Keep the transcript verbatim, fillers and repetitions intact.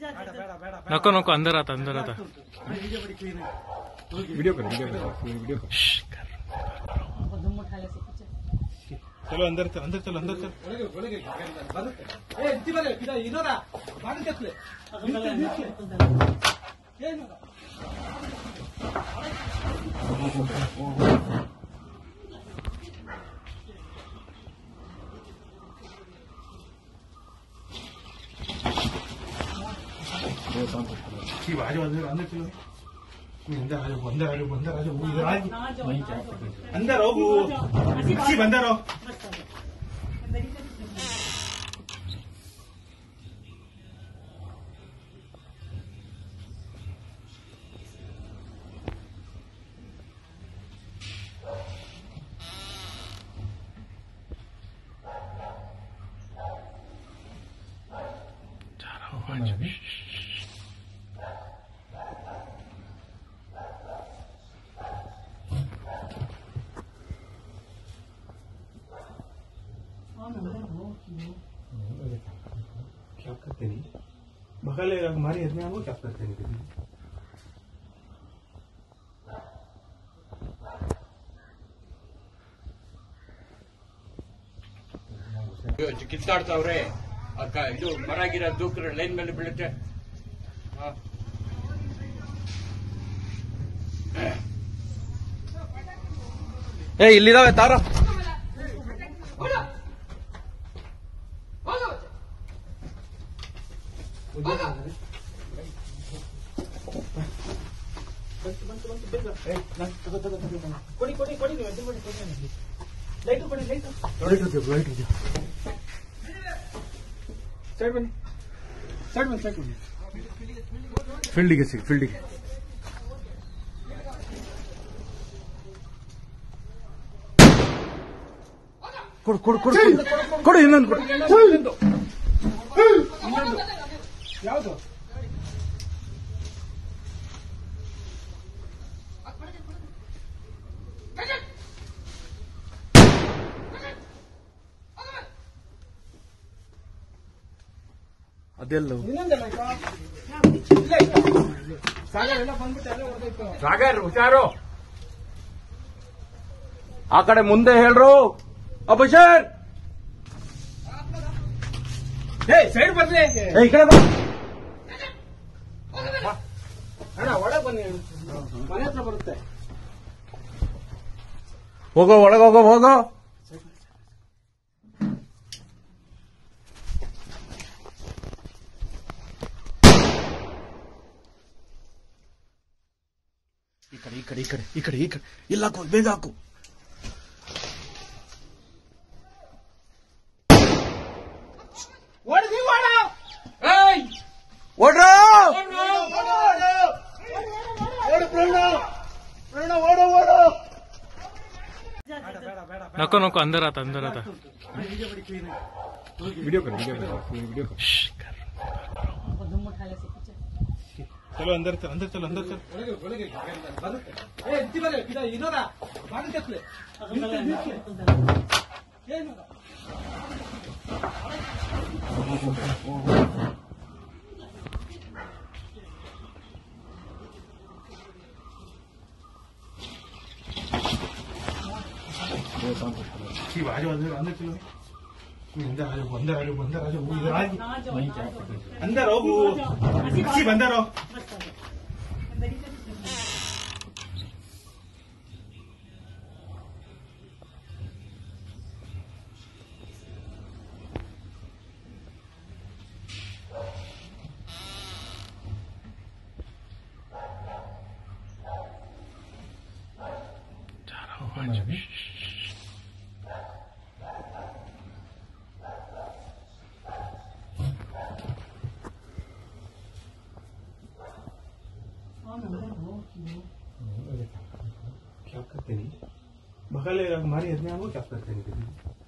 नको नको अंदर आता अंदर आता वीडियो कर वीडियो कर वीडियो कर चलो अंदर चल अंदर चल अंदर चल ठीक है, आ जाओ अंदर अंदर चलो अंदर आ जाओ अंदर आ जाओ अंदर आ जाओ इधर आ जाओ अंदर आओ ठीक अंदर आओ क्या करते नहीं बगल हमारे में वो क्या करते नहीं ಕಿತ್ತಾಡ್ತಾವ್ರೆ ಇದು ಮರ ಗಿರ ದೂಕ್ರೆ ಲೈನ್ ಮೇಲೆ ಬೀಳುತ್ತೆ ಏ ಇಲ್ಲಿದಾವೆ ತಾರ ಕೊಡಿ ಕೊಡಿ ಕೊಡಿ ಲೈಟ್ ಕೊಡಿ ಲೈಟ್ ಲೈಟ್ ಇದೆ ಲೈಟ್ ಇದೆ ಸೈಡ್ ಬನ್ನಿ ಸೈಡ್ ಬನ್ನಿ ಸೈಡ್ ಬನ್ನಿ ಫೀಲ್ಡಿಗೆ ಸಿಗಿ ಫೀಲ್ಡಿಗೆ ಕೊಡು ಕೊಡು ಕೊಡು ಕೊಡು ಇನ್ನೊಂದು ಕೊಡು ಇನ್ನೊಂದು ಯಾವುದು ಅದೆಲ್ಲ ಸಾಗರ್ ಹುಷಾರು ಆ ಕಡೆ ಮುಂದೆ ಹೇಳ್ರು ಅಬಶರ್ ಸೈಡ್ ಬರ್ಲಿ ಈ ಕಡೆ ಅಣ್ಣ ಒಳಗೆ ಬನ್ನಿ ಮನೆ ಹತ್ರ ಬರುತ್ತೆ ಹೋಗೋ ಒಳಗೆ ಹೋಗೋ ಹೋಗೋ ಈ ಕಡೆ ಈ ಕಡೆ ಈ ಕಡೆ ಈ ಕಡೆ ಈ ಕಡೆ ಇಲ್ಲ ಹಾಕು ಬೇಗ ಹಾಕು ಓಡ್ರ नको नको अंदर आता अंदर आता वीडियो कर वीडियो कर वीडियो कर चलो अंदर चल अंदर चल अंदर चल ठीक है, आ जाओ अंदर अंदर चलो अंदर आ जाओ अंदर आ जाओ अंदर आ जाओ इधर आ जाओ अंदर आओ ठीक अंदर आओ क्या करते नहीं बगल हमारे में वो क्या करते नहीं